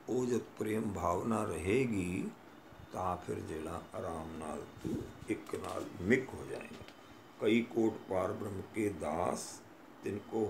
ਉਹ ਜਦ ਪ੍ਰੇਮ ਭਾਵਨਾ ਰਹੇਗੀ ਤਾਂ ਫਿਰ ਜਿਹੜਾ ਆਰਾਮ ਨਾਲ ਤੂੰ ਇੱਕ ਨਾਲ ਮਿਕ ਹੋ ਜਾਏਗਾ। ਕਈ ਕੋਟ ਪਾਰ ਬ੍ਰਹਮ ਕੇ ਦਾਸ तिनको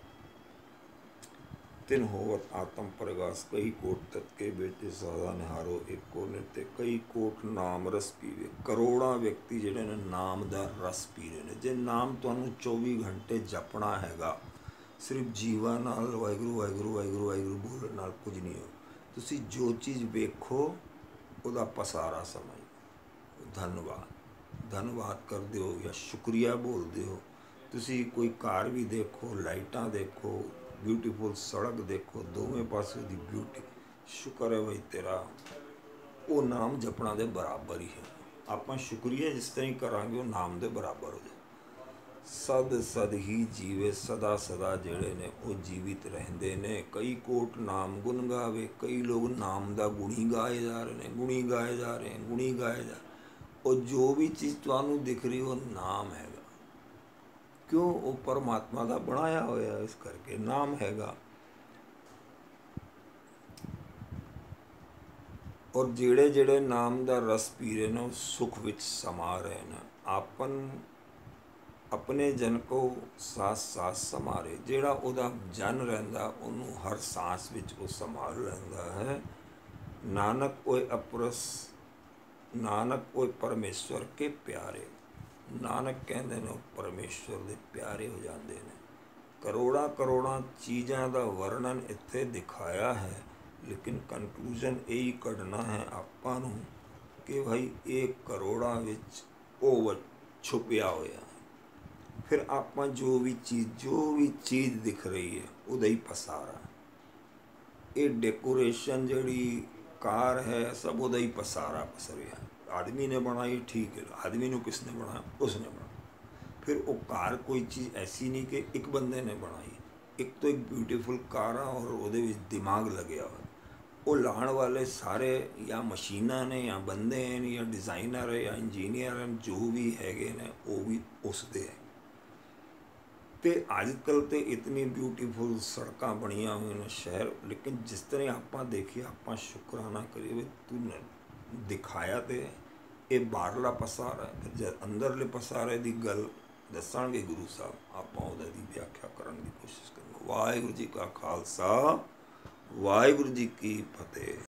होवत आत्म प्रगास। कई कोट तत् के बेटे सदा निहारो एक को नित्य। कई कोट नाम रस पीवे। करोड़ा व्यक्ति जिहड़े ने नाम दा रस पी रहे हैं। जे नाम तुहानूं 24 घंटे जपना हैगा, सिर्फ जीवा नाल वाहिगुरू वाहिगुरू वाहिगुरू वाहिगुरू बोलण नाल कुछ नहीं हो। तुसीं जो चीज़ वेखो उहदा पसारा समझो। धन्यवाद धन्यवाद करदे हो या शुक्रिया बोलदे हो। तुसीं कोई कार भी देखो, लाइटां देखो, ब्यूटीफुल सड़क देखो, दोवें पासे दी ब्यूटी, शुक्र है भाई तेरा, वो नाम जपना दे बराबर ही है। आपां शुक्रिया जिस तरह करांगे वो नाम दे बराबर हो जाए। सद सद ही जीवे सदा सदा जिहड़े ने वो जीवित रहिंदे ने। कई कोट नाम गुण गावे। कई लोग नाम दा गुणी गाए जा रहे हैं, गुणी गाए जा रहे हैं, गुणी गाए जा। और जो भी चीज़ तुहानूं दिख रही वो नाम हैगा। क्यों? वो परमात्मा का बनाया होया, इस करके नाम हैगा। और जेड़े जेड़े नाम का रस पी रहे हैं सुख विच समा रहे हैं। आपन अपने जन को सांस सांस समारे। जेड़ा उहदा जन रहिंदा उन्होंने हर सांस विच वो संभाल रहिंदा है। नानक ओए अपरस, नानक ओए परमेश्वर के प्यारे। नानक कहते हैं परमेश्वर के प्यारे हो जाते हैं। करोड़ा करोड़ा चीज़ों का वर्णन इत्थे दिखाया है, लेकिन कंक्लूजन यही कढ़ना है आपां नूं कि भाई एक करोड़ा विच वो छुपिया होया। फिर आपां जो भी चीज़ दिख रही है उहदा ही पसारा। ये डेकोरेशन जिहड़ी कार है सब उहदा ही पसारा पसरिया। आदमी ने बनाई ठीक है, आदमी नूं किसने बनाया? उसने बनाया। फिर वो कार कोई चीज़ ऐसी नहीं कि एक बंदे ने बनाई। एक तो एक ब्यूटीफुल कार है और उहदे विच दिमाग लग्या हुआ। वो लाण वाले सारे या मशीनां ने या बंदे हैं या डिज़ाइनर है या इंजीनियर हैं, जो भी हैगे ने वो भी उसदे है। तो अजकल तो इतनी ब्यूटीफुल सड़क बनिया हुई ने शहर, लेकिन जिस तरह आप देखिए आप शुकराना करिए भी तू दिखाया तो ये बाहरला पसारा है। फिर जब अंदरले पसारे की गल दसांगे गुरु साहब आप उहदी व्याख्या करने की कोशिश करेंगे। वाहिगुरू जी का खालसा, वाहिगुरू जी की फतेह।